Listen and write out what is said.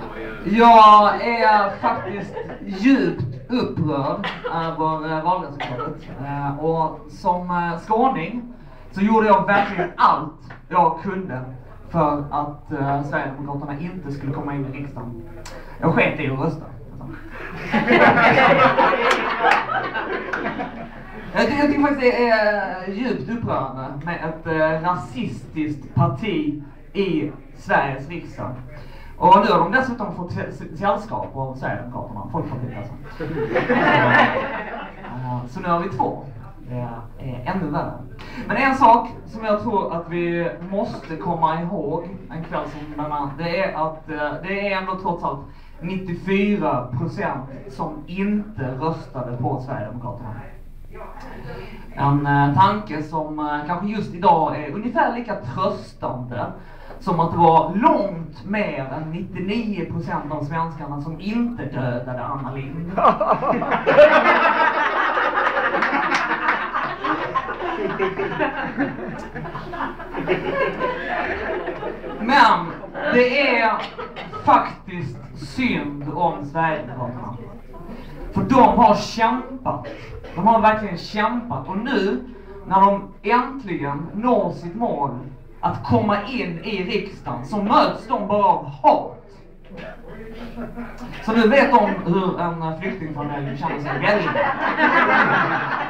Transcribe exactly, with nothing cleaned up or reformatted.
Jag är faktiskt djupt upprörd över valresultatet. Och som skåning så gjorde jag verkligen allt jag kunde för att Sverigedemokraterna inte skulle komma in i riksdagen. Jag sket i att rösta. Jag tycker, jag tycker faktiskt det är djupt upprörande med ett eh, rasistiskt parti i Sveriges riksdag. Och nu har de dessutom fått sällskap av Sverigedemokraterna, Folkpartiet alltså. uh, Så nu har vi två. Det är ännu värre. Men en sak som jag tror att vi måste komma ihåg en kväll som denna, det är att uh, det är ändå trots allt nittiofyra procent som inte röstade på Sverigedemokraterna. En eh, tanke som eh, kanske just idag är ungefär lika tröstande som att det var långt mer än nittionio procent av svenskarna som inte dödade Anna Lindh. Men det är faktiskt synd om Sverigedemokraterna. För de har kämpat. De har verkligen kämpat. Och nu, när de äntligen når sitt mål att komma in i riksdagen, så möts de bara av hat. Så nu vet de hur en flyktingfamilj känner sig välja.